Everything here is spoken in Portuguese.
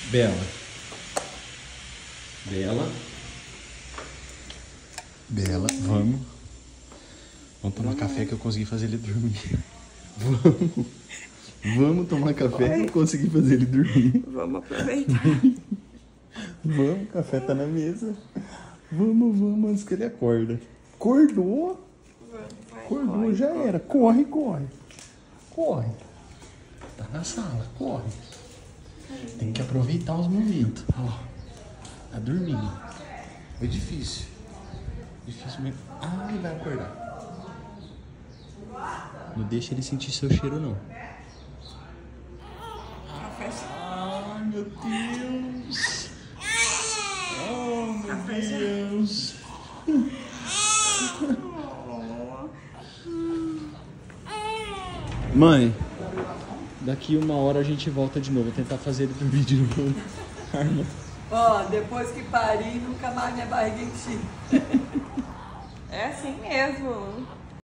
Bela. Bela. Bela, vamos. Vamos tomar café que eu consegui fazer ele dormir. Vamos. Vamos tomar café que eu consegui fazer ele dormir. Vamos aproveitar. Vamos, o café tá na mesa. Vamos, antes que ele acorda. Acordou? Acordou, corre, já corre. Era. Corre. Corre. Tá na sala, corre. Tem que aproveitar os momentos. Ó, tá dormindo. Foi difícil. Difícil mesmo. Ah, ele vai acordar. Não deixa ele sentir seu cheiro, não. Ai, meu Deus. Oh, meu Deus. Mãe, daqui 1 hora a gente volta de novo. Vou tentar fazer ele dormir de novo. Ó, depois que parir, nunca mais minha barriga enche. É assim mesmo.